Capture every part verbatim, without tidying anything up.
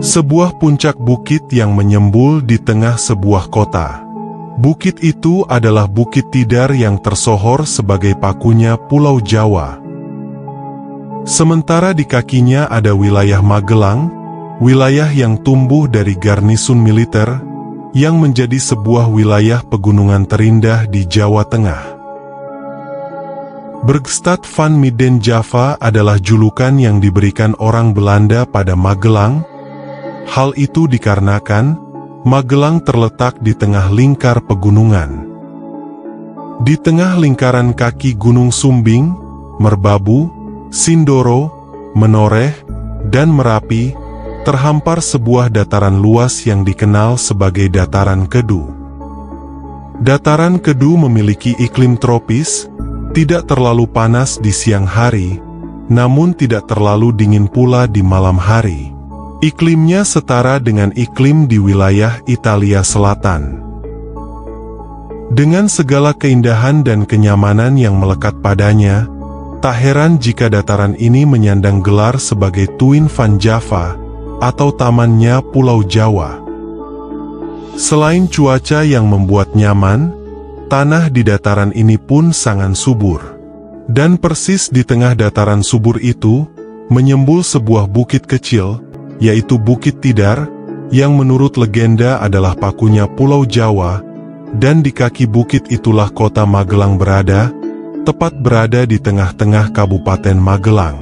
Sebuah puncak bukit yang menyembul di tengah sebuah kota. Bukit itu adalah Bukit Tidar yang tersohor sebagai pakunya Pulau Jawa. Sementara di kakinya ada wilayah Magelang, wilayah yang tumbuh dari garnisun militer, yang menjadi sebuah wilayah pegunungan terindah di Jawa Tengah. Bergstad van Midden Java adalah julukan yang diberikan orang Belanda pada Magelang. Hal itu dikarenakan Magelang terletak di tengah lingkar pegunungan. Di tengah lingkaran kaki Gunung Sumbing, Merbabu, Sindoro, Menoreh, dan Merapi, terhampar sebuah dataran luas yang dikenal sebagai Dataran Kedu. Dataran Kedu memiliki iklim tropis, tidak terlalu panas di siang hari, namun tidak terlalu dingin pula di malam hari. Iklimnya setara dengan iklim di wilayah Italia Selatan. Dengan segala keindahan dan kenyamanan yang melekat padanya, tak heran jika dataran ini menyandang gelar sebagai Tuin van Java, atau tamannya Pulau Jawa. Selain cuaca yang membuat nyaman, tanah di dataran ini pun sangat subur. Dan persis di tengah dataran subur itu, menyembul sebuah bukit kecil, yaitu Bukit Tidar, yang menurut legenda adalah pakunya Pulau Jawa, dan di kaki bukit itulah kota Magelang berada, tepat berada di tengah-tengah Kabupaten Magelang.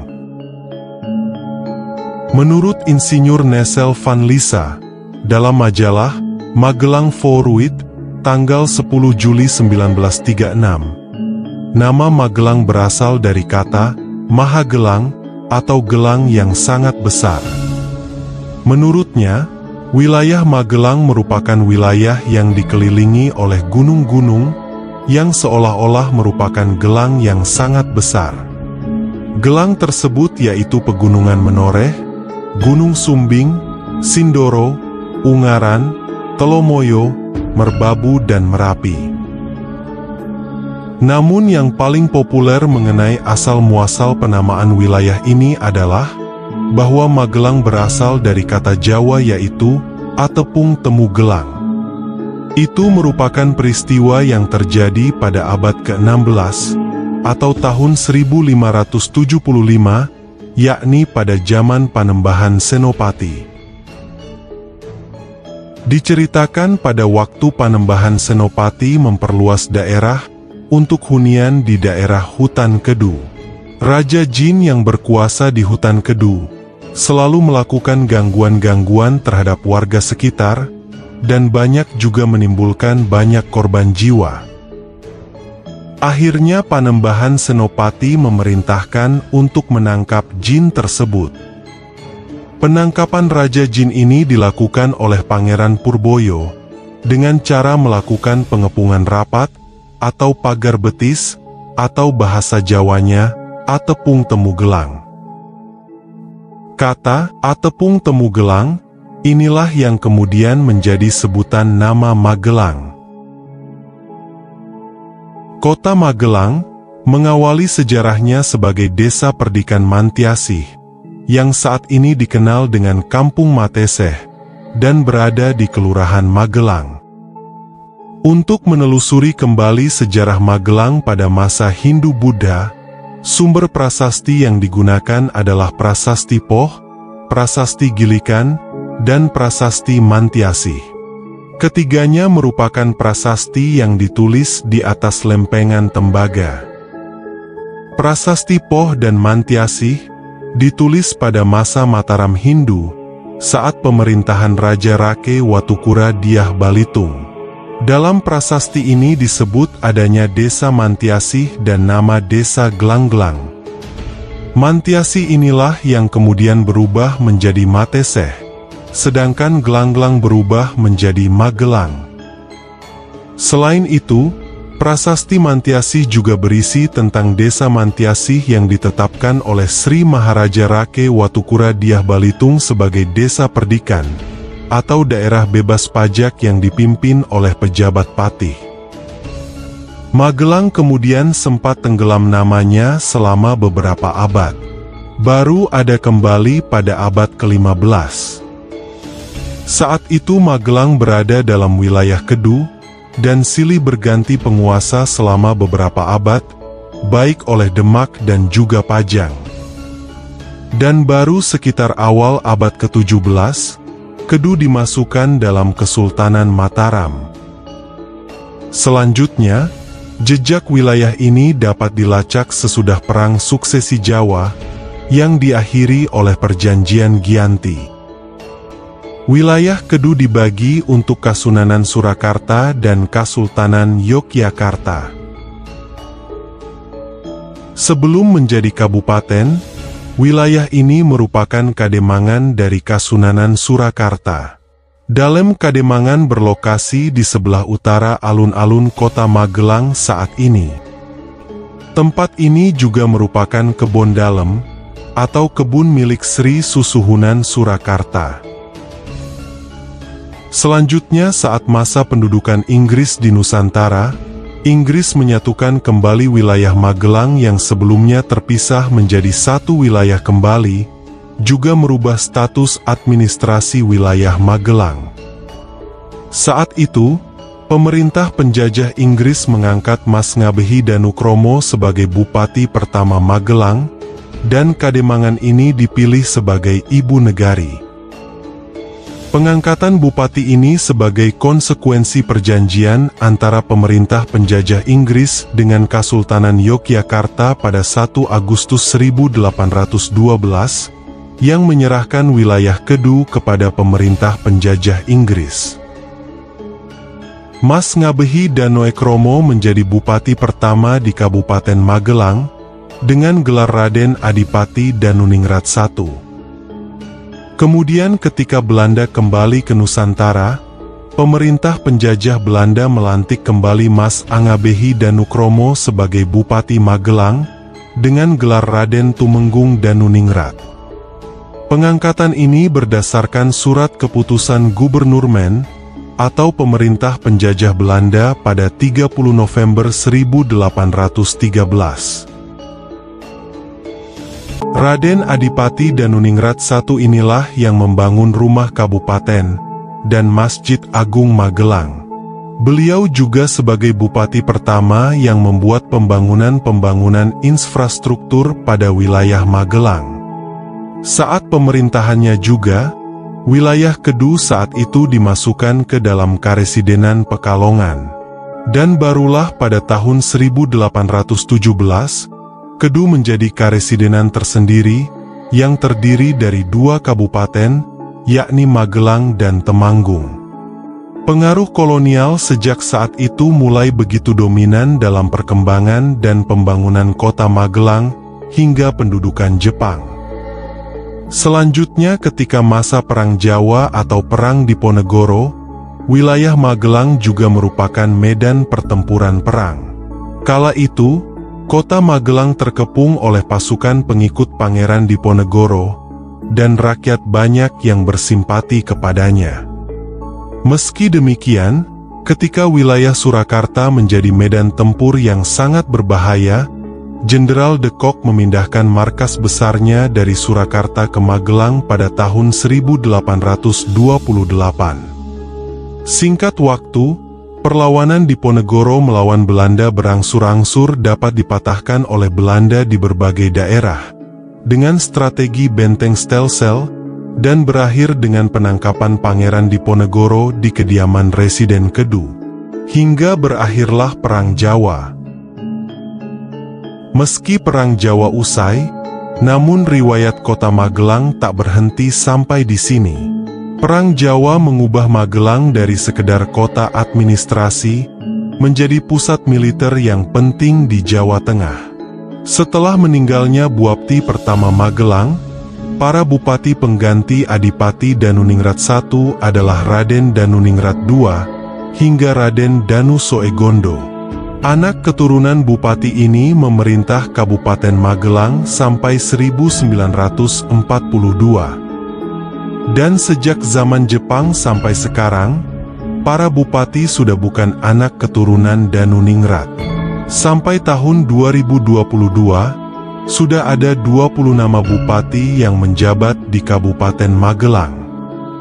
Menurut Insinyur Nesel van Lissa, dalam majalah Magelang Vooruit, tanggal sepuluh Juli seribu sembilan ratus tiga puluh enam, nama Magelang berasal dari kata Mahagelang, atau gelang yang sangat besar. Menurutnya, wilayah Magelang merupakan wilayah yang dikelilingi oleh gunung-gunung, yang seolah-olah merupakan gelang yang sangat besar. Gelang tersebut yaitu Pegunungan Menoreh, Gunung Sumbing, Sindoro, Ungaran, Telomoyo, Merbabu dan Merapi. Namun yang paling populer mengenai asal-muasal penamaan wilayah ini adalah bahwa Magelang berasal dari kata Jawa yaitu Atepung Temu Gelang. Itu merupakan peristiwa yang terjadi pada abad ke enam belas atau tahun seribu lima ratus tujuh puluh lima, yakni pada zaman Panembahan Senopati. Diceritakan pada waktu Panembahan Senopati memperluas daerah untuk hunian di daerah Hutan Kedu. Raja Jin yang berkuasa di Hutan Kedu selalu melakukan gangguan-gangguan terhadap warga sekitar, dan banyak juga menimbulkan banyak korban jiwa. Akhirnya Panembahan Senopati memerintahkan untuk menangkap jin tersebut. Penangkapan Raja Jin ini dilakukan oleh Pangeran Purboyo dengan cara melakukan pengepungan rapat atau pagar betis, atau bahasa Jawanya Atepung Temu Gelang. Kata Atepung Temu Gelang inilah yang kemudian menjadi sebutan nama Magelang. Kota Magelang mengawali sejarahnya sebagai desa perdikan Mantiasih, yang saat ini dikenal dengan Kampung Mateseh, dan berada di Kelurahan Magelang. Untuk menelusuri kembali sejarah Magelang pada masa Hindu-Buddha, sumber prasasti yang digunakan adalah Prasasti Poh, Prasasti Gilikan, dan Prasasti Mantiasih. Ketiganya merupakan prasasti yang ditulis di atas lempengan tembaga. Prasasti Poh dan Mantiasih ditulis pada masa Mataram Hindu, saat pemerintahan Raja Rake Watukura Dyah Balitung. Dalam prasasti ini disebut adanya desa Mantiasih dan nama desa Gelang-Gelang. Mantiasih inilah yang kemudian berubah menjadi Mateseh, sedangkan Gelang-Gelang berubah menjadi Magelang. Selain itu, prasasti Mantiasih juga berisi tentang desa Mantiasih yang ditetapkan oleh Sri Maharaja Rake Watukura Dyah Balitung sebagai desa perdikan, atau daerah bebas pajak yang dipimpin oleh pejabat patih. Magelang kemudian sempat tenggelam namanya selama beberapa abad. Baru ada kembali pada abad kelima belas. Saat itu Magelang berada dalam wilayah Kedu, dan silih berganti penguasa selama beberapa abad, baik oleh Demak dan juga Pajang. Dan baru sekitar awal abad ketujuh belas, Kedu dimasukkan dalam Kesultanan Mataram. Selanjutnya, jejak wilayah ini dapat dilacak sesudah Perang Suksesi Jawa, yang diakhiri oleh Perjanjian Giyanti. Wilayah Kedu dibagi untuk Kasunanan Surakarta dan Kasultanan Yogyakarta. Sebelum menjadi kabupaten, wilayah ini merupakan kademangan dari Kasunanan Surakarta. Dalem Kademangan berlokasi di sebelah utara alun-alun kota Magelang saat ini. Tempat ini juga merupakan kebon dalem, atau kebun milik Sri Susuhunan Surakarta. Selanjutnya saat masa pendudukan Inggris di Nusantara, Inggris menyatukan kembali wilayah Magelang yang sebelumnya terpisah menjadi satu wilayah kembali, juga merubah status administrasi wilayah Magelang. Saat itu, pemerintah penjajah Inggris mengangkat Mas Ngabehi Danukromo sebagai Bupati pertama Magelang, dan Kademangan ini dipilih sebagai ibu negari. Pengangkatan bupati ini sebagai konsekuensi perjanjian antara pemerintah penjajah Inggris dengan Kasultanan Yogyakarta pada satu Agustus seribu delapan ratus dua belas, yang menyerahkan wilayah Kedu kepada pemerintah penjajah Inggris. Mas Ngabehi Danukromo menjadi bupati pertama di Kabupaten Magelang, dengan gelar Raden Adipati Danuningrat satu. Kemudian ketika Belanda kembali ke Nusantara, pemerintah penjajah Belanda melantik kembali Mas Ngabehi Danukromo sebagai Bupati Magelang, dengan gelar Raden Tumenggung Danuningrat. Pengangkatan ini berdasarkan surat keputusan Gubernur Men, atau pemerintah penjajah Belanda pada tiga puluh November seribu delapan ratus tiga belas. Raden Adipati Danuningrat satu inilah yang membangun rumah kabupaten dan Masjid Agung Magelang. Beliau juga sebagai bupati pertama yang membuat pembangunan-pembangunan infrastruktur pada wilayah Magelang. Saat pemerintahannya juga, wilayah Kedu saat itu dimasukkan ke dalam Karesidenan Pekalongan. Dan barulah pada tahun seribu delapan ratus tujuh belas, Kedu menjadi karesidenan tersendiri, yang terdiri dari dua kabupaten, yakni Magelang dan Temanggung. Pengaruh kolonial sejak saat itu mulai begitu dominan dalam perkembangan dan pembangunan kota Magelang, hingga pendudukan Jepang. Selanjutnya ketika masa Perang Jawa atau Perang Diponegoro, wilayah Magelang juga merupakan medan pertempuran perang. Kala itu, kota Magelang terkepung oleh pasukan pengikut Pangeran Diponegoro, dan rakyat banyak yang bersimpati kepadanya. Meski demikian, ketika wilayah Surakarta menjadi medan tempur yang sangat berbahaya, Jenderal de Kock memindahkan markas besarnya dari Surakarta ke Magelang pada tahun seribu delapan ratus dua puluh delapan. Singkat waktu, perlawanan Diponegoro melawan Belanda berangsur-angsur dapat dipatahkan oleh Belanda di berbagai daerah, dengan strategi benteng Stelsel, dan berakhir dengan penangkapan Pangeran Diponegoro di kediaman Residen Kedu. Hingga berakhirlah Perang Jawa. Meski Perang Jawa usai, namun riwayat kota Magelang tak berhenti sampai di sini. Perang Jawa mengubah Magelang dari sekedar kota administrasi, menjadi pusat militer yang penting di Jawa Tengah. Setelah meninggalnya Bupati pertama Magelang, para bupati pengganti Adipati Danuningrat satu adalah Raden Danuningrat dua, hingga Raden Danu Soegondo. Anak keturunan bupati ini memerintah Kabupaten Magelang sampai seribu sembilan ratus empat puluh dua. Dan sejak zaman Jepang sampai sekarang, para bupati sudah bukan anak keturunan Danuningrat. Sampai tahun dua ribu dua puluh dua, sudah ada dua puluh nama bupati yang menjabat di Kabupaten Magelang.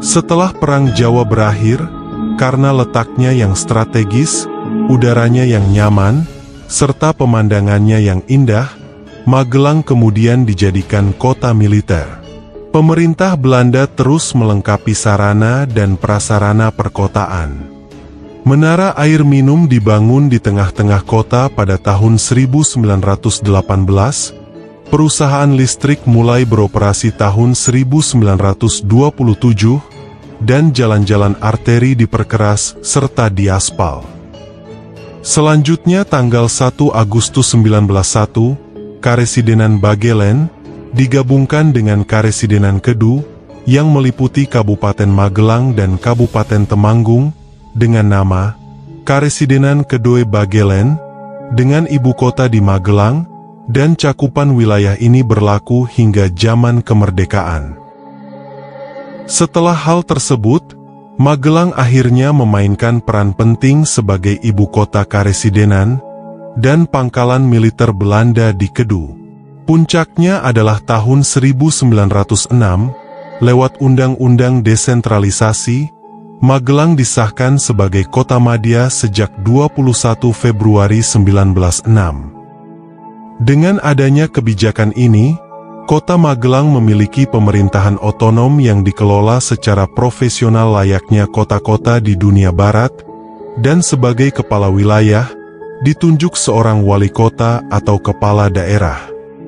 Setelah Perang Jawa berakhir, karena letaknya yang strategis, udaranya yang nyaman, serta pemandangannya yang indah, Magelang kemudian dijadikan kota militer. Pemerintah Belanda terus melengkapi sarana dan prasarana perkotaan. Menara air minum dibangun di tengah-tengah kota pada tahun seribu sembilan ratus delapan belas, perusahaan listrik mulai beroperasi tahun seribu sembilan ratus dua puluh tujuh, dan jalan-jalan arteri diperkeras serta diaspal. Selanjutnya tanggal satu Agustus seribu sembilan ratus satu, Karesidenan Bagelen digabungkan dengan Karesidenan Kedu yang meliputi Kabupaten Magelang dan Kabupaten Temanggung dengan nama Karesidenan Kedoe Bagelen dengan ibu kota di Magelang, dan cakupan wilayah ini berlaku hingga zaman kemerdekaan. Setelah hal tersebut, Magelang akhirnya memainkan peran penting sebagai ibu kota Karesidenan dan pangkalan militer Belanda di Kedu. Puncaknya adalah tahun seribu sembilan ratus enam, lewat Undang-Undang Desentralisasi, Magelang disahkan sebagai kota madya sejak dua puluh satu Februari seribu sembilan ratus enam. Dengan adanya kebijakan ini, Kota Magelang memiliki pemerintahan otonom yang dikelola secara profesional layaknya kota-kota di dunia barat, dan sebagai kepala wilayah, ditunjuk seorang wali kota atau kepala daerah.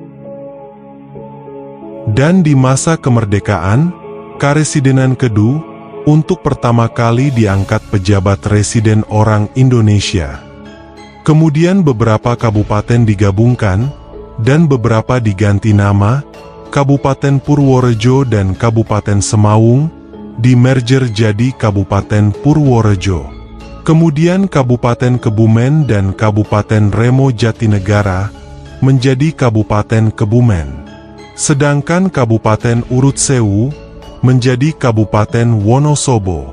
Dan di masa kemerdekaan, Karesidenan Kedu, untuk pertama kali diangkat pejabat residen orang Indonesia. Kemudian beberapa kabupaten digabungkan, dan beberapa diganti nama, Kabupaten Purworejo dan Kabupaten Semawung, di-merger jadi Kabupaten Purworejo. Kemudian Kabupaten Kebumen dan Kabupaten Remo Jatinegara, menjadi Kabupaten Kebumen. Sedangkan Kabupaten Urut Sewu, menjadi Kabupaten Wonosobo.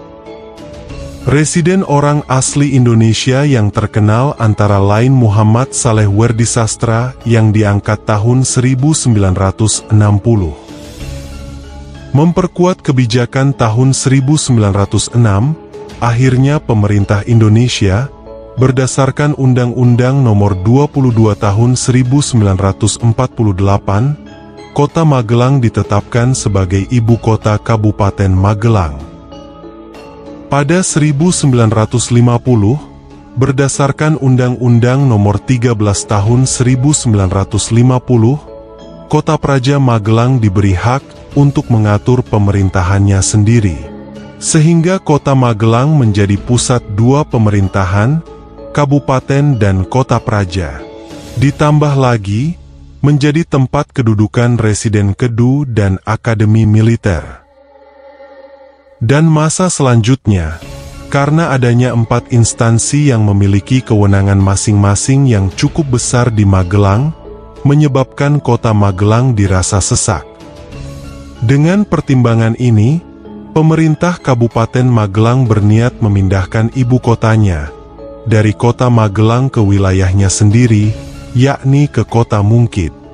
Residen orang asli Indonesia yang terkenal antara lain Muhammad Saleh Werdisastra yang diangkat tahun seribu sembilan ratus enam puluh. Memperkuat kebijakan tahun seribu sembilan ratus enam, akhirnya pemerintah Indonesia, berdasarkan Undang-Undang Nomor dua puluh dua Tahun seribu sembilan ratus empat puluh delapan, Kota Magelang ditetapkan sebagai ibu kota Kabupaten Magelang. Pada seribu sembilan ratus lima puluh, berdasarkan Undang-Undang Nomor tiga belas Tahun seribu sembilan ratus lima puluh, Kota Praja Magelang diberi hak untuk mengatur pemerintahannya sendiri. Sehingga Kota Magelang menjadi pusat dua pemerintahan, Kabupaten dan Kota Praja. Ditambah lagi, menjadi tempat kedudukan Residen Kedu dan Akademi Militer. Dan masa selanjutnya, karena adanya empat instansi yang memiliki kewenangan masing-masing yang cukup besar di Magelang, menyebabkan Kota Magelang dirasa sesak. Dengan pertimbangan ini, pemerintah Kabupaten Magelang berniat memindahkan ibu kotanya dari Kota Magelang ke wilayahnya sendiri, yakni ke Kota Mungkit.